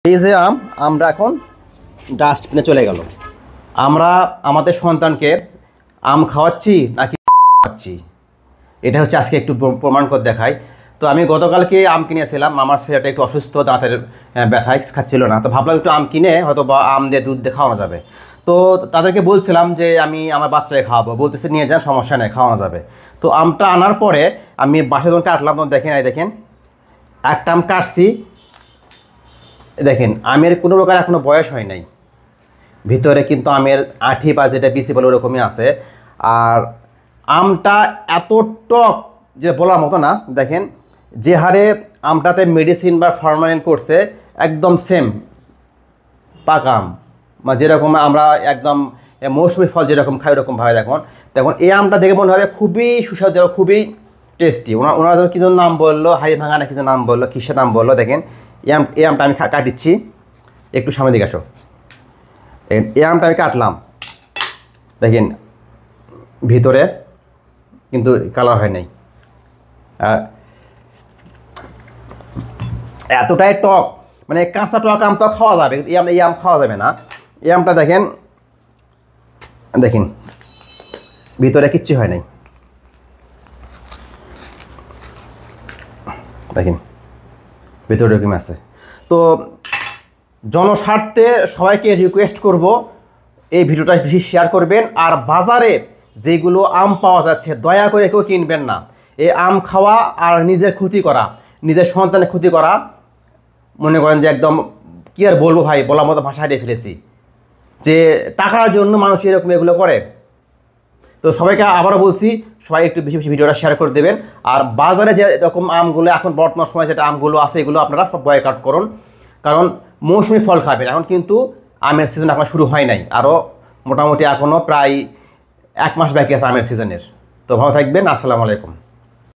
এই যে আমরা এখন ডাস্টবিনে চলে গেল। আমরা আমাদের সন্তানকে আম খাওয়াচ্ছি নাকি খাওয়াচ্ছি, এটা হচ্ছে আজকে একটু প্রমাণ করে দেখাই। তো আমি গতকালকে আম কিনেছিলাম, আমার ছেলেটা একটু অসুস্থ, দাঁতের ব্যথায় খাচ্ছিল না, তো ভাবলাম একটু আম কিনে হয়তো বা আম দিয়ে দুধ দিয়ে খাওয়ানো যাবে। তো তাদেরকে বলছিলাম যে আমি আমার বাচ্চাকে খাওয়াবো, বলতেছে নিয়ে যান, সমস্যা নেই, খাওয়ানো যাবে। তো আমটা আনার পরে আমি বাসায় যখন কাটলাম তখন দেখেন, এই দেখেন একটা আম কাটছি, দেখেন আমের কোনো প্রকার এখনও বয়স হয় নাই, ভিতরে কিন্তু আমের আঠি বা যেটা বিচি বলে ওরকমই আছে। আর আমটা এত টক যে বলার মতো না। দেখেন যে হারে আমটাতে মেডিসিন বা ফরমালিন করছে, একদম সেম পাকা আম, বা যেরকম আমরা একদম মৌসুমি ফল যেরকম খাই ওরকমভাবে দেখুন এই আমটা দেখে মনে হবে খুবই সুস্বাদু, খুবই টেস্টি। ওনারা যেন কিছু নাম বললো, হাড়ি ভাঙা না কিছু নাম বললো, কিসের নাম বললো। দেখেন এই আমটা আমি কাটিচ্ছি, একটু সামনে দিকে আসো। দেখেন এই আমটা আমি কাটলাম, দেখেন ভিতরে কিন্তু কালার হয় নাই, এতটাই টক, মানে কাঁচা টক আম তো খাওয়া যাবে, কিন্তু এই আম খাওয়া যাবে না। এই আমটা দেখেন, দেখেন ভিতরে কিচ্ছু হয় নাই, দেখেন ভিতরে এরকম আছে। তো জনস্বার্থে সবাইকে রিকোয়েস্ট করব, এই ভিডিওটা বেশি শেয়ার করবেন। আর বাজারে যেগুলো আম পাওয়া যাচ্ছে দয়া করে কেউ কিনবেন না। এই আম খাওয়া আর নিজের ক্ষতি করা, নিজের সন্তানের ক্ষতি করা, মনে করেন যে একদম কী আর বলবো ভাই, বলার মতো ভাষা হারিয়ে ফেলেছি, যে টাকার জন্য মানুষ এরকম এগুলো করে। তো সবাইকে আবারও বলছি, সবাই একটু বেশি বেশি ভিডিওটা শেয়ার করে দেবেন। আর বাজারে যে এরকম আমগুলো এখন বর্তমান সময়ে যেটা আমগুলো আছে, এগুলো আপনারা সব বয়কট করুন, কারণ মৌসুমি ফল খাবেন। এখন কিন্তু আমের সিজন এখন শুরু হয় নাই, আরও মোটামুটি এখনও প্রায় 1 মাস বাকি আছে আমের সিজনের। তো ভালো থাকবেন, আসসালামু আলাইকুম।